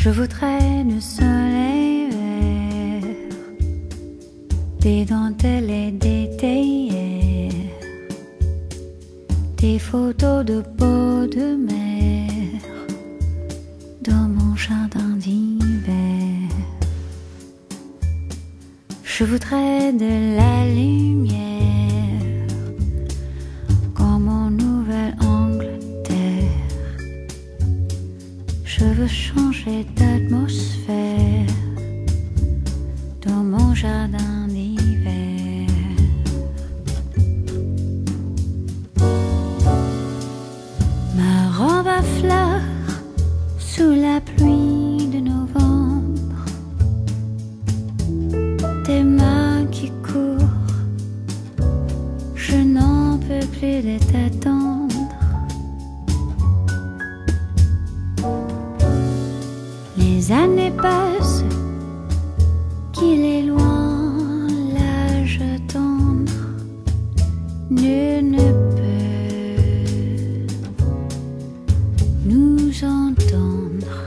Je voudrais du soleil vert, des dentelles et des théières, des photos de peau de mer dans mon jardin d'hiver. Je voudrais de la lumière comme en Nouvelle-Angleterre. Je veux changer d'atmosphère dans mon jardin d'hiver. Ma robe à fleurs sous la pluie de novembre, tes mains qui courent, je n'en peux plus de t'attendre. Les années passent, qu'il est loin l'âge tendre. Nul ne peut nous entendre.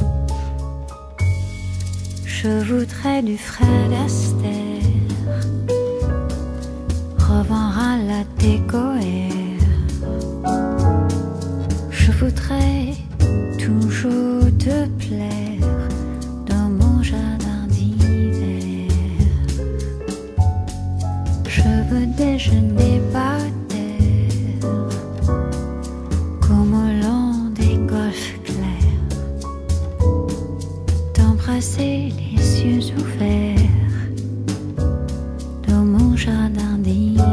Je voudrais du Fred Astaire, revoir à la décoère. Je voudrais toujours te plaire dans mon jardin d'hiver. Je veux déjeuner par terre comme au long des golfes clairs, t'embrasser les yeux ouverts dans mon jardin d'hiver.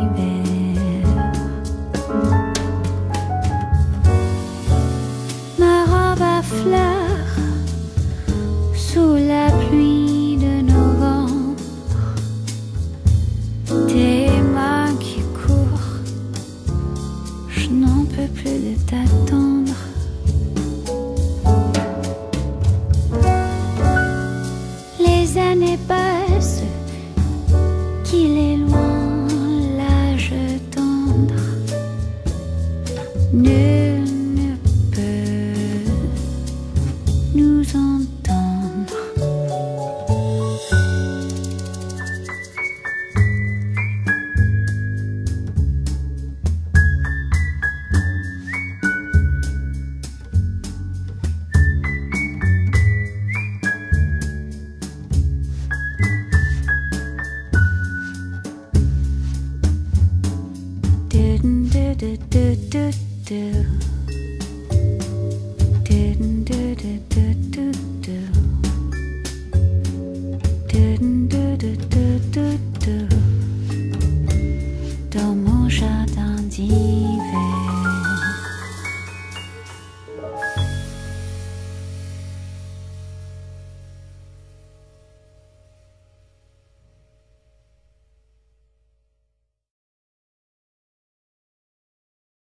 Ma robe à fleurs sous la pluie de novembre, tes mains qui courent, je n'en peux plus de t'attendre. Les années passent, qu'il est loin l'âge tendre. Nul ne peut nous entendre. Dans